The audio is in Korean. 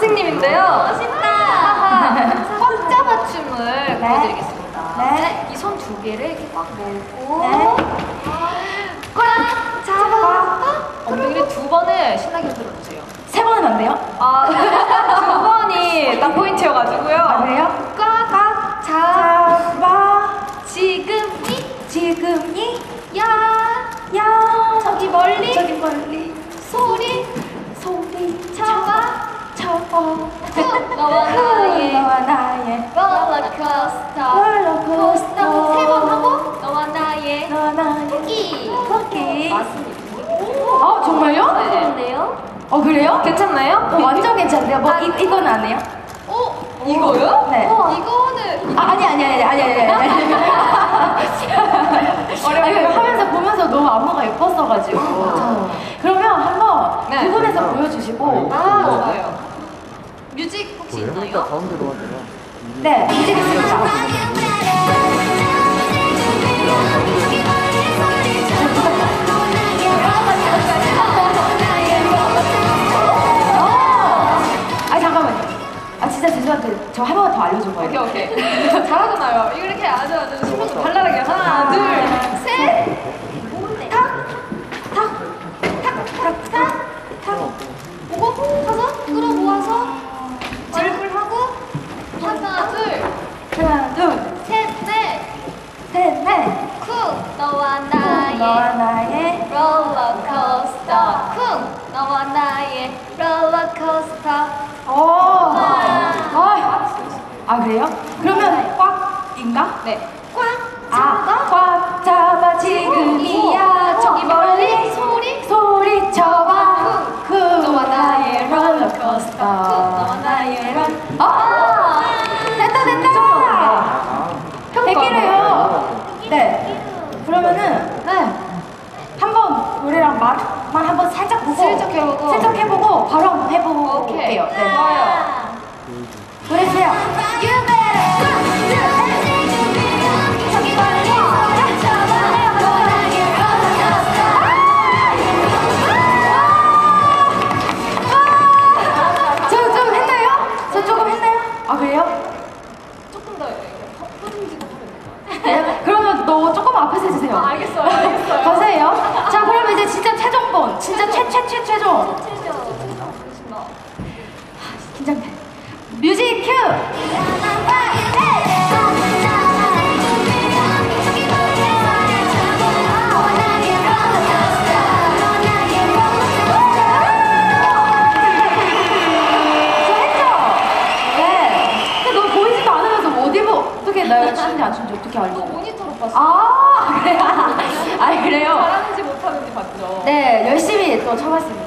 선생님인데요. 멋있다. 꽉 잡아 춤을 보여드리겠습니다. 네. 이 손 두 개를 이렇게 꽉 모으고 네. 꽉 잡아. 엉덩이를 두 번을 신나게 흔들어주세요. 세 번은 안 돼요? 아, 두 번이 딱 포인트여가지고요. 아, 그래요? 꽉 잡아. 지금이 야 저기 멀리 소리 잡아 너와 나의 롤러코스터 세 번 하고 너와 나의 토끼 맞습니다. 정말요? 네. 그래요? 괜찮나요? 완전 괜찮은데요? 뭐 이건 안 해요? 이거요? 네. 이거는 아니. 아니, 하면서 보면서 너무 안무가 예뻤어가지고. 그러면 한번 네. 두 분에서 보여주시고. 좋아요. 뮤직 혹시 일단 있나요? 가운데로 하세요. 네, 뮤직 있습니다. 잠깐만요. 진짜 죄송한데 저 한 번만 더 알려준 거예요. 오케이. 잘하잖아요. 이거 이렇게 아주 신경 좀 발랄하게. 하나, 둘, 셋. 탁. 보고 서서 끌어모아서 얼굴 하고 하나, 둘, 셋, 넷. 쿵 너와 나의 롤러코스터. 쿵 너와 나의 롤러코스터. 그래요? 그러면 꽉인가? 네. 꽉 잡아 지금이야 저기 멀리 소리쳐봐 너와 나의 롤러코스터 너와 나의 됐다 100개래요. 네. 그러면은 한번 노래랑 맛만 한번 살짝 보고 슬쩍 해보고 바로 한번 해볼게요. 오케이. 네. 좋아요. 노래주세요. 저 조금 했나요? 그래요? 조금 더 흐름지고 하면 네? 그러면 너 조금 앞에서 해주세요. 알겠어요. 가세요. 자, 그럼 이제 진짜 최종본. 진짜 최종. 긴장돼. 뮤직 큐! 내가 추는지 안 추는지 어떻게 알고? 모니터로 봤어요. 그래요? 잘하는지 못하는지 봤죠. 네, 열심히 또 쳐봤습니다.